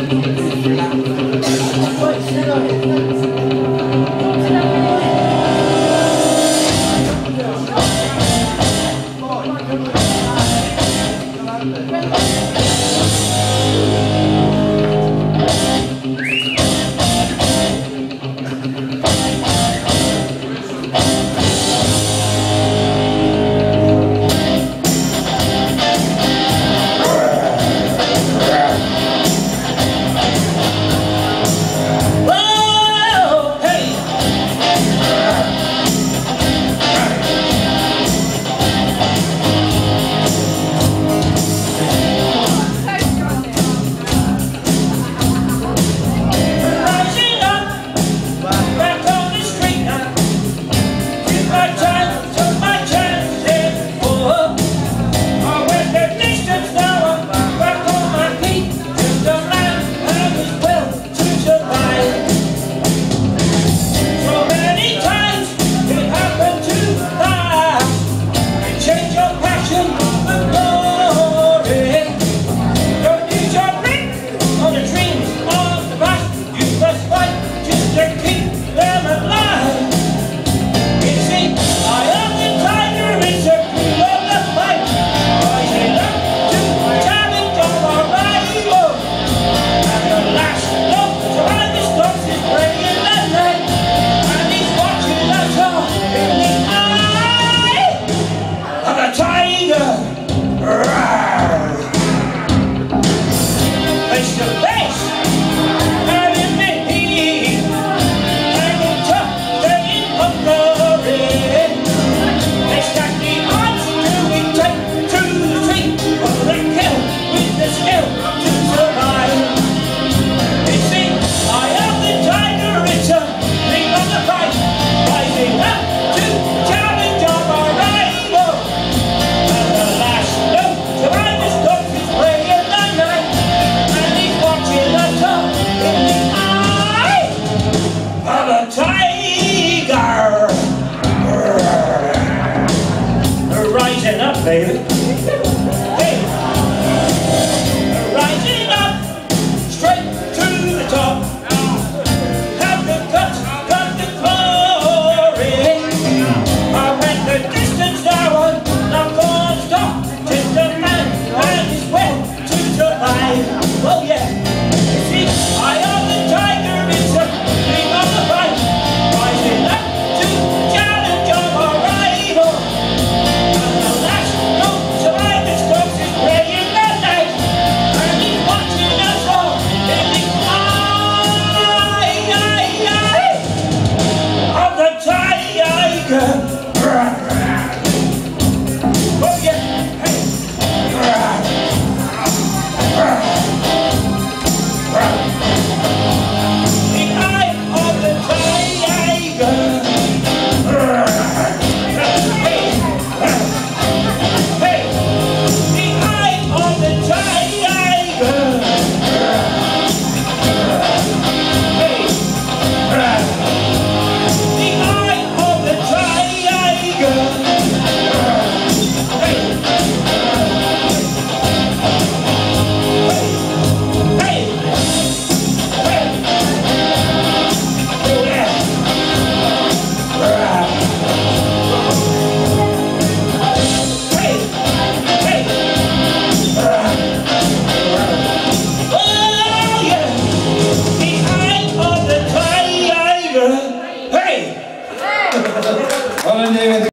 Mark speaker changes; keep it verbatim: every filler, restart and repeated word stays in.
Speaker 1: Baby. Hey, rising up, straight to the top. Have the guts, got the glory. I went the distance now, I'm not gonna stop. Just a man and his will to survive. Oh yeah, you see, I am the tiger, it's a thing on the fight. Rising up to challenge of our rival.
Speaker 2: Hey!